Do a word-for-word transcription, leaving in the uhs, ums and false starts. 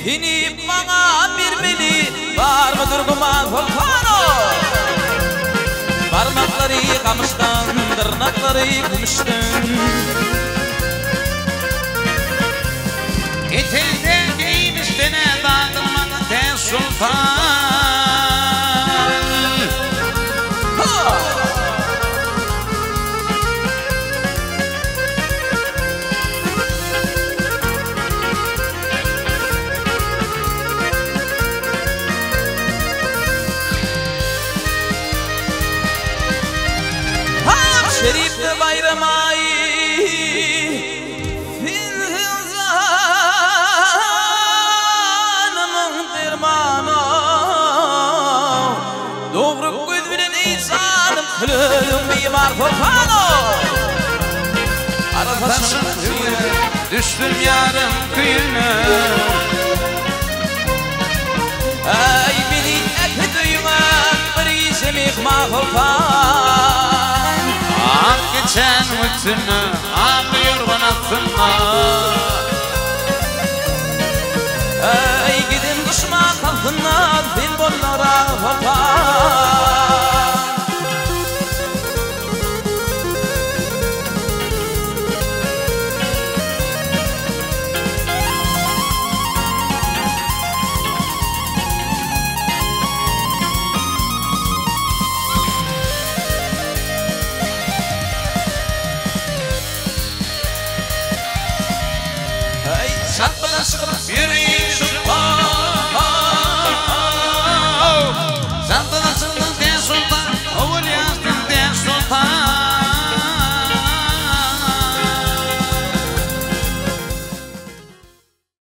Seni bana vermeli var mıdır duman volkano? Parmakları kamıştan, tırnakları gümüşten. Etelden giymiştene dağılmadı ten sultan. Şerif'te bayramayı Filhizanımın dermanı Doğru göz bilen insanım Kılığım mimar volkano Arataşın köyüne düştüm yarım köyüne. Ay beni ekli duyuna bir izimik mahvolkan Ak geçen mütünü ağlıyor bana sınma. Ay gidin düşman kalkınlar bin bollara volkan